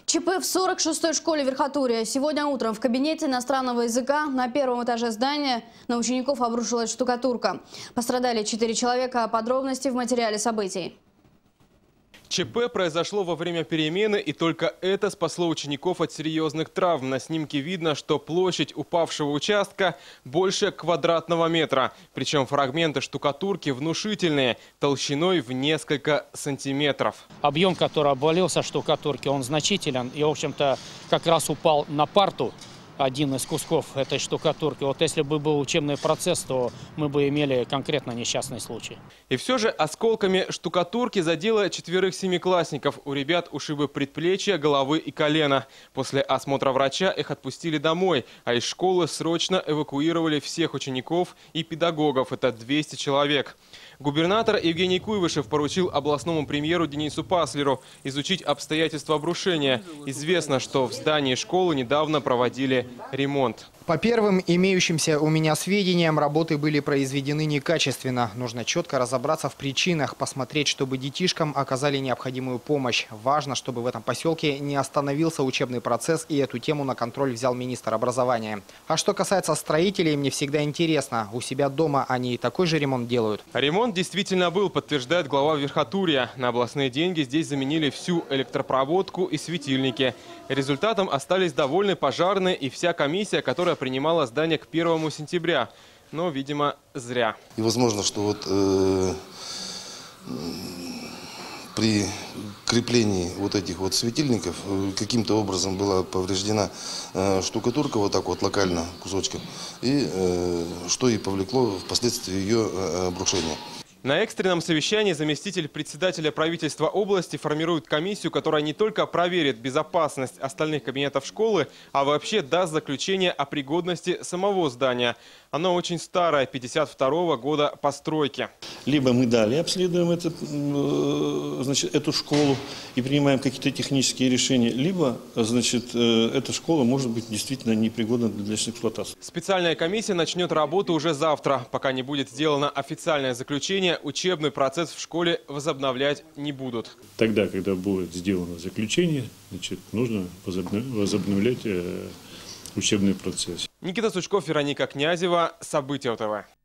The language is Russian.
ЧП в 46-й школе Верхотурья. Сегодня утром в кабинете иностранного языка на первом этаже здания на учеников обрушилась штукатурка. Пострадали 4 человека. Подробности в материале событий. ЧП произошло во время перемены, и только это спасло учеников от серьезных травм. На снимке видно, что площадь упавшего участка больше квадратного метра. Причем фрагменты штукатурки внушительные, толщиной в несколько сантиметров. Объем, который обвалился штукатурки, он значителен и, в общем-то, как раз упал на парту. Один из кусков этой штукатурки. Вот если бы был учебный процесс, то мы бы имели конкретно несчастный случай. И все же осколками штукатурки задело 4 семиклассников. У ребят ушибы предплечья, головы и колена. После осмотра врача их отпустили домой, а из школы срочно эвакуировали всех учеников и педагогов. Это 200 человек. Губернатор Евгений Куйвышев поручил областному премьеру Денису Паслеру изучить обстоятельства обрушения. Известно, что в здании школы недавно проводили ремонт. По первым имеющимся у меня сведениям, работы были произведены некачественно. Нужно четко разобраться в причинах, посмотреть, чтобы детишкам оказали необходимую помощь. Важно, чтобы в этом поселке не остановился учебный процесс, и эту тему на контроль взял министр образования. А что касается строителей, мне всегда интересно, у себя дома они такой же ремонт делают? Ремонт действительно был, подтверждает глава Верхотурья. На областные деньги здесь заменили всю электропроводку и светильники. Результатом остались довольны пожарные и вся комиссия, которая принимала здание к 1 сентября. Но, видимо, зря. И возможно, что вот при креплении вот этих вот светильников каким-то образом была повреждена штукатурка вот так вот локально кусочком, и что и повлекло впоследствии ее обрушение. На экстренном совещании заместитель председателя правительства области формирует комиссию, которая не только проверит безопасность остальных кабинетов школы, а вообще даст заключение о пригодности самого здания. Оно очень старое, 52-го года постройки. Либо мы далее обследуем эту школу и принимаем какие-то технические решения, либо эта школа может быть действительно непригодна для дальнейшей эксплуатации. Специальная комиссия начнет работу уже завтра. Пока не будет сделано официальное заключение, учебный процесс в школе возобновлять не будут. Тогда, когда будет сделано заключение, нужно возобновлять учебный процесс. Никита Сучков, Вероника Князева. События ТВ.